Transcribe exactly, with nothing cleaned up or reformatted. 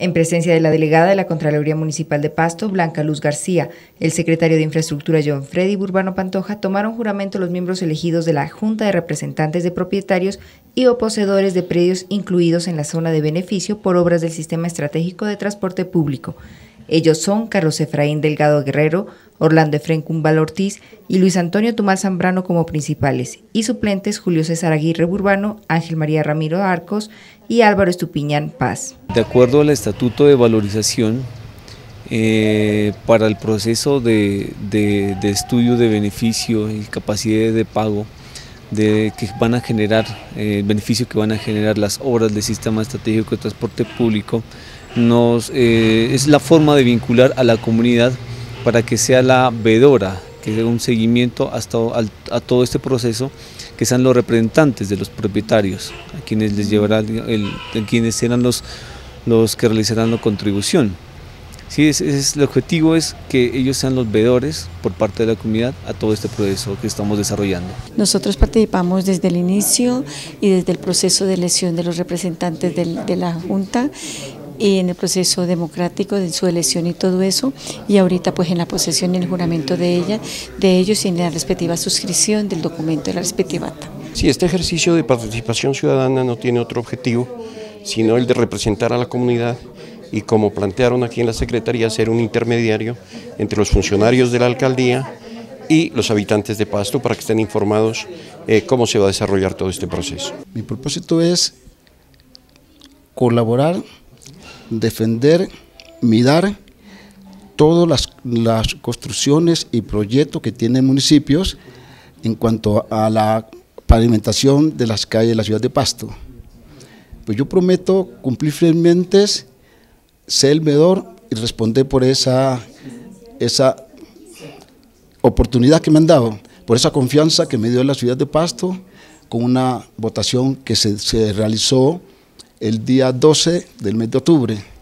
En presencia de la delegada de la Contraloría Municipal de Pasto, Blanca Luz García, el secretario de Infraestructura, John Freddy Burbano Pantoja, tomaron juramento los miembros elegidos de la Junta de Representantes de Propietarios y o poseedores de predios incluidos en la zona de beneficio por obras del Sistema Estratégico de Transporte Público. Ellos son Carlos Efraín Delgado Guerrero, Orlando Efrén Cumbal Ortiz y Luis Antonio Tumal Zambrano como principales, y suplentes Julio César Aguirre Burbano, Ángel María Ramiro Arcos y Álvaro Estupiñán Paz. De acuerdo al Estatuto de Valorización, eh, para el proceso de, de, de estudio de beneficio y capacidad de pago de que van a generar, eh, el beneficio que van a generar las obras del Sistema Estratégico de Transporte Público, nos, eh, es la forma de vincular a la comunidad para que sea la veedora, que dé un seguimiento hasta al, a todo este proceso, que sean los representantes de los propietarios, a quienes les llevará el, a quienes serán los, los que realizarán la contribución. Sí, es, es, el objetivo es que ellos sean los veedores por parte de la comunidad a todo este proceso que estamos desarrollando. Nosotros participamos desde el inicio y desde el proceso de elección de los representantes de, de la Junta, y en el proceso democrático de su elección y todo eso, y ahorita pues en la posesión y el juramento de ella, de ellos y en la respectiva suscripción del documento de la respectiva acta. Sí, este ejercicio de participación ciudadana no tiene otro objetivo, sino el de representar a la comunidad y, como plantearon aquí en la Secretaría, ser un intermediario entre los funcionarios de la alcaldía y los habitantes de Pasto para que estén informados eh, cómo se va a desarrollar todo este proceso. Mi propósito es colaborar, defender, mirar todas las, las construcciones y proyectos que tienen municipios en cuanto a la pavimentación de las calles de la ciudad de Pasto. Pues yo prometo cumplir fielmente, ser el veedor y responder por esa, esa oportunidad que me han dado, por esa confianza que me dio la ciudad de Pasto, con una votación que se, se realizó el día doce del mes de octubre.